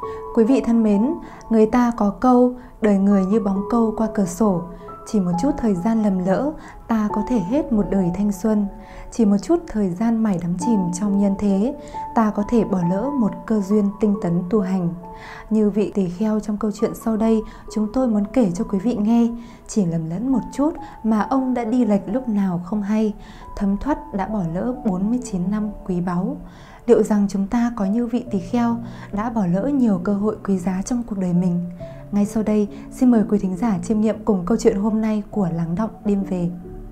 Quý vị thân mến, người ta có câu đời người như bóng câu qua cửa sổ. Chỉ một chút thời gian lầm lỡ, ta có thể hết một đời thanh xuân. Chỉ một chút thời gian mải đắm chìm trong nhân thế, ta có thể bỏ lỡ một cơ duyên tinh tấn tu hành. Như vị tỳ kheo trong câu chuyện sau đây, chúng tôi muốn kể cho quý vị nghe. Chỉ lầm lẫn một chút mà ông đã đi lệch lúc nào không hay, thấm thoát đã bỏ lỡ 49 năm quý báu. Liệu rằng chúng ta có như vị tỳ kheo đã bỏ lỡ nhiều cơ hội quý giá trong cuộc đời mình? Ngay sau đây, xin mời quý thính giả chiêm nghiệm cùng câu chuyện hôm nay của Lắng Đọng Đêm Về.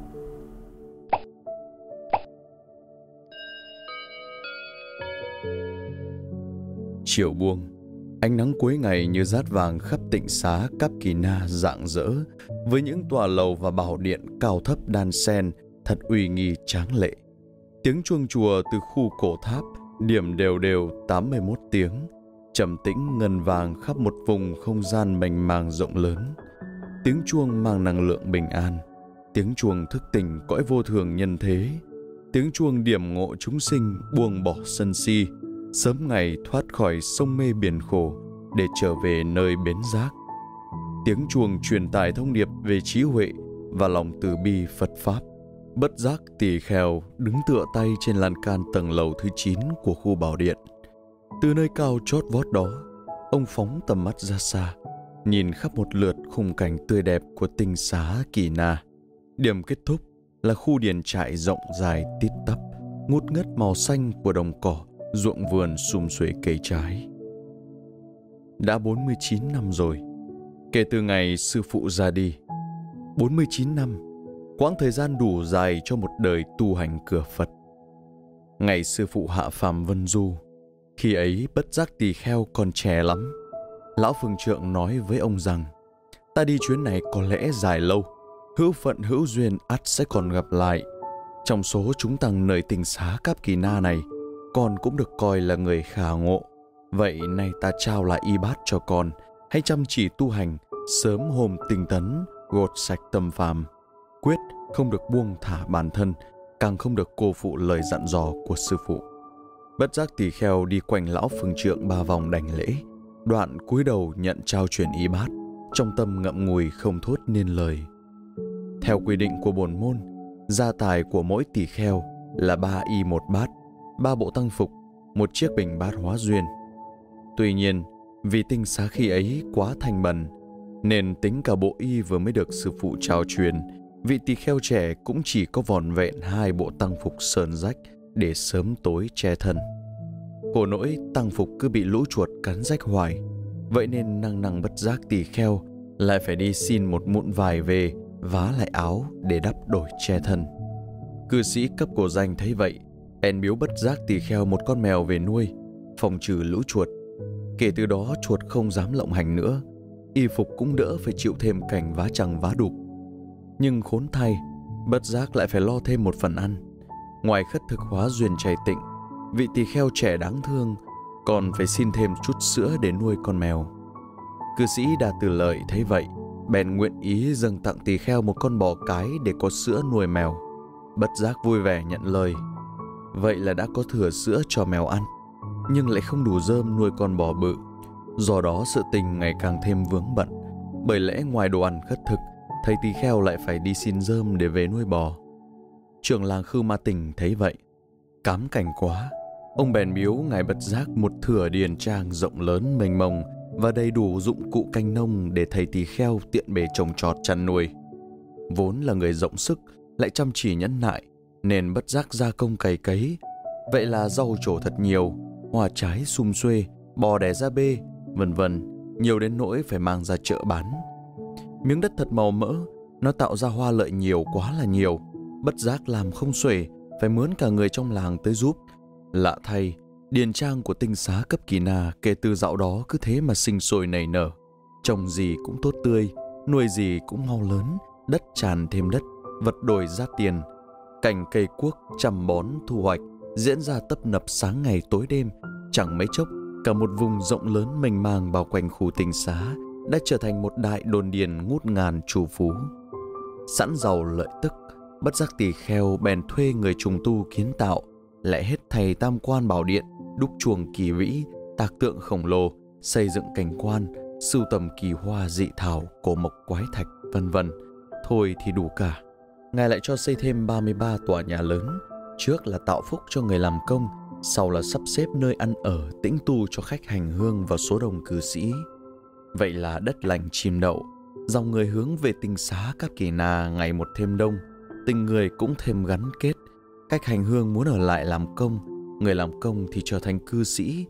Chiều buông, ánh nắng cuối ngày như dát vàng khắp tịnh xá Cáp Kỳ Na rạng rỡ, với những tòa lầu và bảo điện cao thấp đan xen thật uy nghi tráng lệ. Tiếng chuông chùa từ khu cổ tháp điểm đều đều 81 tiếng, trầm tĩnh ngân vàng khắp một vùng không gian mênh mang rộng lớn. Tiếng chuông mang năng lượng bình an, tiếng chuông thức tỉnh cõi vô thường nhân thế, tiếng chuông điểm ngộ chúng sinh buông bỏ sân si, sớm ngày thoát khỏi sông mê biển khổ để trở về nơi bến giác. Tiếng chuông truyền tải thông điệp về trí huệ và lòng từ bi Phật Pháp. Bất giác tỳ kheo đứng tựa tay trên lan can tầng lầu thứ 9 của khu bảo điện. Từ nơi cao chót vót đó, ông phóng tầm mắt ra xa, nhìn khắp một lượt khung cảnh tươi đẹp của tinh xá Kỳ Na. Điểm kết thúc là khu điền trại rộng dài tít tắp, ngút ngất màu xanh của đồng cỏ, ruộng vườn sum xuê cây trái. Đã 49 năm rồi, kể từ ngày sư phụ ra đi. 49 năm, quãng thời gian đủ dài cho một đời tu hành cửa Phật. Ngày sư phụ hạ phàm vân du, khi ấy bất giác tỳ kheo còn trẻ lắm. Lão phương trượng nói với ông rằng, ta đi chuyến này có lẽ dài lâu, hữu phận hữu duyên ắt sẽ còn gặp lại. Trong số chúng tăng nơi tinh xá Cáp Kỳ Na này, con cũng được coi là người khả ngộ. Vậy nay ta trao lại y bát cho con, hãy chăm chỉ tu hành, sớm hôm tinh tấn, gột sạch tâm phàm. Quyết không được buông thả bản thân, càng không được cô phụ lời dặn dò của sư phụ. Bất giác tỳ kheo đi quanh lão phương trượng 3 vòng đảnh lễ, đoạn cúi đầu nhận trao truyền y bát, trong tâm ngậm ngùi không thốt nên lời. Theo quy định của bổn môn, gia tài của mỗi tỳ kheo là 3 y 1 bát, 3 bộ tăng phục, 1 chiếc bình bát hóa duyên. Tuy nhiên, vì tinh xá khi ấy quá thành bần, nên tính cả bộ y vừa mới được sư phụ trao truyền, vị tỳ kheo trẻ cũng chỉ có vỏn vẹn 2 bộ tăng phục sờn rách để sớm tối che thân. Khổ nỗi tăng phục cứ bị lũ chuột cắn rách hoài, vậy nên năng năng bất giác tỳ kheo lại phải đi xin một mụn vải về vá lại áo để đắp đổi che thân. Cư sĩ cấp cổ danh thấy vậy, bèn biếu bất giác tỳ kheo một con mèo về nuôi, phòng trừ lũ chuột. Kể từ đó chuột không dám lộng hành nữa, y phục cũng đỡ phải chịu thêm cảnh vá chằng vá đục. Nhưng khốn thay, bất giác lại phải lo thêm một phần ăn. Ngoài khất thực hóa duyên chay tịnh, vị tỳ kheo trẻ đáng thương còn phải xin thêm chút sữa để nuôi con mèo. Cư sĩ Đà Từ Lợi thấy vậy, bèn nguyện ý dâng tặng tỳ kheo một con bò cái để có sữa nuôi mèo. Bất giác vui vẻ nhận lời. Vậy là đã có thừa sữa cho mèo ăn, nhưng lại không đủ rơm nuôi con bò bự. Do đó sự tình ngày càng thêm vướng bận, bởi lẽ ngoài đồ ăn khất thực, thầy tỳ kheo lại phải đi xin rơm để về nuôi bò. Trưởng làng Khư Ma Tỉnh thấy vậy, cám cảnh quá, ông bèn biếu ngài Bất Giác một thửa điền trang rộng lớn mênh mông và đầy đủ dụng cụ canh nông để thầy tỳ kheo tiện bề trồng trọt chăn nuôi. Vốn là người rộng sức, lại chăm chỉ nhẫn nại, nên Bất Giác gia công cày cấy. Vậy là rau trổ thật nhiều, hoa trái sum xuê, bò đẻ ra bê, vân vân, nhiều đến nỗi phải mang ra chợ bán. Miếng đất thật màu mỡ, nó tạo ra hoa lợi nhiều quá là nhiều. Bất giác làm không xuể, phải mướn cả người trong làng tới giúp. Lạ thay, điền trang của tinh xá Cấp Kỳ Na kể từ dạo đó cứ thế mà sinh sôi nảy nở. Trồng gì cũng tốt tươi, nuôi gì cũng mau lớn, đất tràn thêm đất, vật đổi ra tiền. Cảnh cây cuốc chăm bón thu hoạch diễn ra tấp nập sáng ngày tối đêm. Chẳng mấy chốc, cả một vùng rộng lớn mênh mang bao quanh khu tinh xá đã trở thành một đại đồn điền ngút ngàn trù phú. Sẵn giàu lợi tức, Bất giác tỳ kheo bèn thuê người trùng tu kiến tạo, lại hết thầy tam quan bảo điện, đúc chuồng kỳ vĩ, tạc tượng khổng lồ, xây dựng cảnh quan, sưu tầm kỳ hoa dị thảo, cổ mộc quái thạch, vân vân. Thôi thì đủ cả. Ngài lại cho xây thêm 33 tòa nhà lớn, trước là tạo phúc cho người làm công, sau là sắp xếp nơi ăn ở, tĩnh tu cho khách hành hương và số đông cư sĩ. Vậy là đất lành chim đậu, dòng người hướng về tinh xá Cáp Kỳ Na ngày một thêm đông, tình người cũng thêm gắn kết. Khách hành hương muốn ở lại làm công, người làm công thì trở thành cư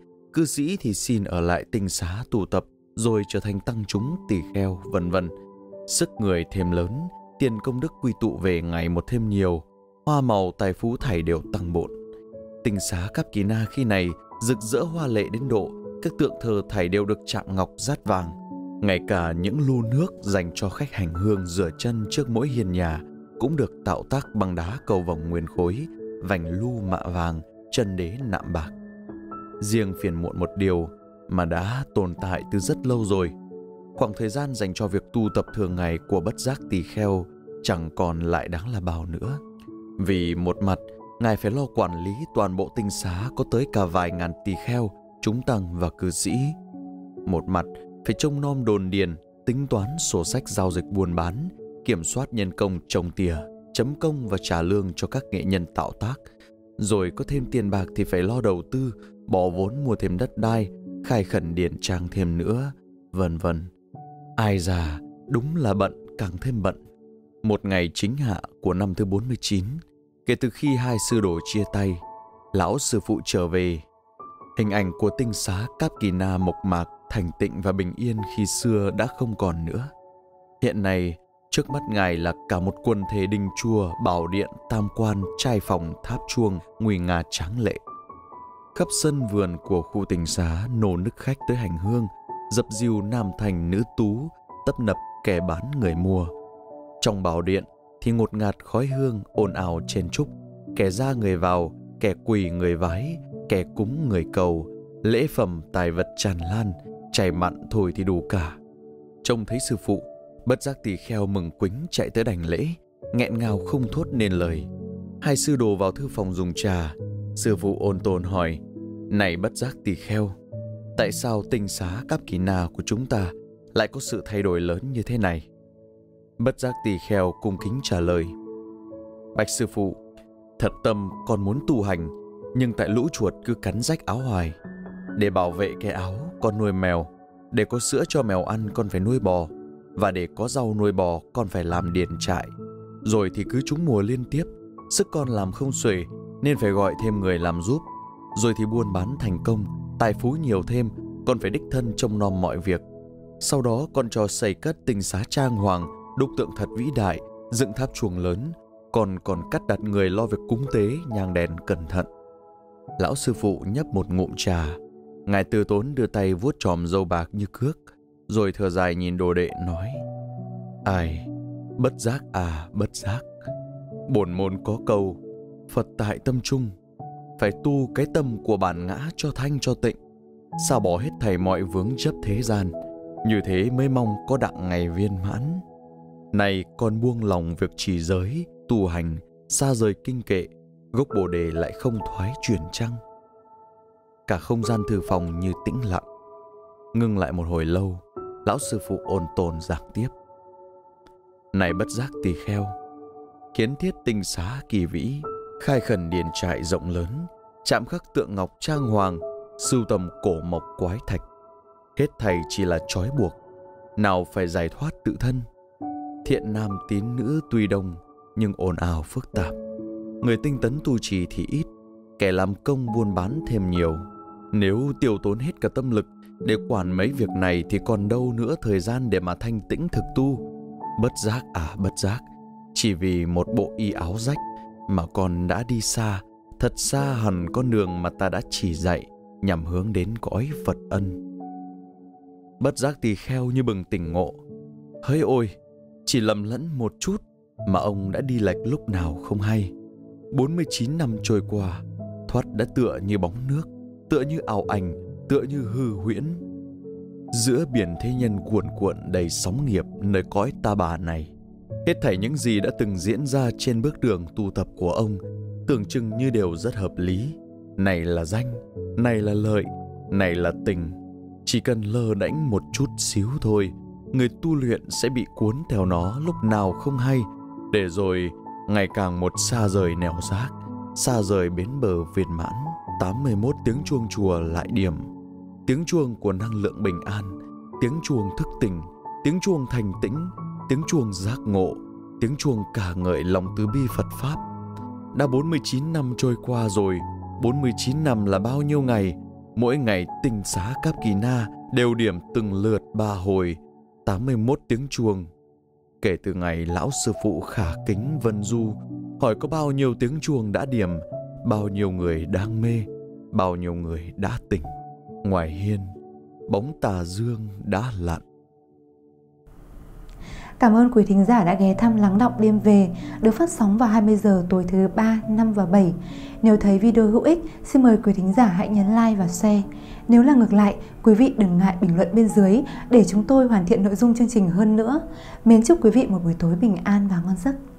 sĩ thì xin ở lại tinh xá tụ tập, rồi trở thành tăng chúng tỳ kheo, vân vân. Sức người thêm lớn, tiền công đức quy tụ về ngày một thêm nhiều, hoa màu tài phú thảy đều tăng bội. Tinh xá Cáp Kỳ Na khi này rực rỡ hoa lệ đến độ các tượng thờ thảy đều được chạm ngọc dát vàng. Ngay cả những lu nước dành cho khách hành hương rửa chân trước mỗi hiên nhà cũng được tạo tác bằng đá cầu vồng nguyên khối, vành lu mạ vàng, chân đế nạm bạc. Riêng phiền muộn một điều mà đã tồn tại từ rất lâu rồi. Khoảng thời gian dành cho việc tu tập thường ngày của Bất Giác Tỳ Kheo chẳng còn lại đáng là bao nữa. Vì một mặt, Ngài phải lo quản lý toàn bộ tinh xá có tới cả vài ngàn tỳ kheo, chúng tăng và cư sĩ. Một mặt, phải trông nom đồn điền, tính toán sổ sách giao dịch buôn bán, kiểm soát nhân công trồng tỉa, chấm công và trả lương cho các nghệ nhân tạo tác. Rồi có thêm tiền bạc thì phải lo đầu tư, bỏ vốn mua thêm đất đai, khai khẩn điển trang thêm nữa, vân vân. Ai già, đúng là bận càng thêm bận. Một ngày chính hạ của năm thứ 49, kể từ khi hai sư đồ chia tay, lão sư phụ trở về. Hình ảnh của tinh xá Cáp Kỳ Na mộc mạc, thành tịnh và bình yên khi xưa đã không còn nữa. Hiện nay, trước mắt Ngài là cả một quần thể đình chùa, bảo điện, tam quan, trai phòng, tháp chuông, nguy nga tráng lệ. Khắp sân vườn của khu tinh xá nô nức khách tới hành hương, dập dìu nam thành nữ tú, tấp nập kẻ bán người mua. Trong bảo điện thì ngột ngạt khói hương, ồn ào chen chúc, kẻ ra người vào, kẻ quỳ người vái, kẻ cúng người cầu, lễ phẩm tài vật tràn lan, chảy mặn thôi thì đủ cả. Trông thấy sư phụ, Bất Giác Tỳ Kheo mừng quính chạy tới đảnh lễ, nghẹn ngào không thốt nên lời. Hai sư đồ vào thư phòng dùng trà. Sư phụ ôn tồn hỏi: "Này Bất Giác Tỳ Kheo, tại sao tinh xá Cáp Kỳ Na của chúng ta lại có sự thay đổi lớn như thế này?" Bất Giác Tỳ Kheo cung kính trả lời: "Bạch sư phụ, thật tâm con muốn tu hành, nhưng tại lũ chuột cứ cắn rách áo hoài. Để bảo vệ cái áo, con nuôi mèo. Để có sữa cho mèo ăn, con phải nuôi bò. Và để có rau nuôi bò, con phải làm điền trại. Rồi thì cứ trúng mùa liên tiếp, sức con làm không xuể, nên phải gọi thêm người làm giúp. Rồi thì buôn bán thành công, tài phú nhiều thêm, con phải đích thân trông nom mọi việc. Sau đó con cho xây cất tinh xá trang hoàng, đúc tượng thật vĩ đại, dựng tháp chuông lớn. Còn cắt đặt người lo việc cúng tế, nhang đèn cẩn thận." Lão sư phụ nhấp một ngụm trà. Ngài từ tốn đưa tay vuốt chòm râu bạc như cước, rồi thở dài nhìn đồ đệ nói: "Ai, bất giác à bất giác. Bổn môn có câu, Phật tại tâm trung, phải tu cái tâm của bản ngã cho thanh cho tịnh, xả bỏ hết thảy mọi vướng chấp thế gian, như thế mới mong có đặng ngày viên mãn. Này con buông lòng việc trì giới, tu hành, xa rời kinh kệ, gốc bồ đề lại không thoái chuyển chăng?" Cả không gian thư phòng như tĩnh lặng. Ngưng lại một hồi lâu, lão sư phụ ôn tồn giảng tiếp: "Này Bất Giác Tỳ Kheo, kiến thiết tinh xá kỳ vĩ, khai khẩn điền trại rộng lớn, chạm khắc tượng ngọc trang hoàng, sưu tầm cổ mộc quái thạch, hết thảy chỉ là trói buộc, nào phải giải thoát tự thân. Thiện nam tín nữ tuy đông, nhưng ồn ào phức tạp. Người tinh tấn tu trì thì ít, kẻ làm công buôn bán thêm nhiều. Nếu tiêu tốn hết cả tâm lực để quản mấy việc này thì còn đâu nữa thời gian để mà thanh tĩnh thực tu. Bất giác à bất giác, chỉ vì một bộ y áo rách mà con đã đi xa, thật xa hẳn con đường mà ta đã chỉ dạy nhằm hướng đến cõi Phật ân." Bất Giác Tỳ Kheo như bừng tỉnh ngộ. Hỡi ôi, chỉ lầm lẫn một chút mà ông đã đi lệch lúc nào không hay. 49 năm trôi qua, thoát đã tựa như bóng nước, tựa như ảo ảnh, tựa như hư huyễn. Giữa biển thế nhân cuồn cuộn đầy sóng nghiệp nơi cõi ta bà này, hết thảy những gì đã từng diễn ra trên bước đường tu tập của ông tưởng chừng như đều rất hợp lý. Này là danh, này là lợi, này là tình. Chỉ cần lơ đãng một chút xíu thôi, người tu luyện sẽ bị cuốn theo nó lúc nào không hay, để rồi ngày càng một xa rời nẻo rác, xa rời bến bờ viên mãn. 81 tiếng chuông chùa lại điểm. Tiếng chuông của năng lượng bình an, tiếng chuông thức tỉnh, tiếng chuông thành tĩnh, tiếng chuông giác ngộ, tiếng chuông ca ngợi lòng từ bi Phật Pháp. Đã 49 năm trôi qua rồi. 49 năm là bao nhiêu ngày? Mỗi ngày tinh xá Cáp Kỳ Na đều điểm từng lượt 3 hồi, 81 tiếng chuông. Kể từ ngày lão sư phụ khả kính vân du hỏi có bao nhiêu tiếng chuông đã điểm, bao nhiêu người đang mê, bao nhiêu người đã tỉnh. Ngoài hiên, bóng tà dương đã lặn. Cảm ơn quý thính giả đã ghé thăm Lắng Đọng Đêm Về, được phát sóng vào 20 giờ tối thứ 3, 5 và 7. Nếu thấy video hữu ích, xin mời quý thính giả hãy nhấn like và share. Nếu là ngược lại, quý vị đừng ngại bình luận bên dưới để chúng tôi hoàn thiện nội dung chương trình hơn nữa. Mến chúc quý vị một buổi tối bình an và ngon giấc.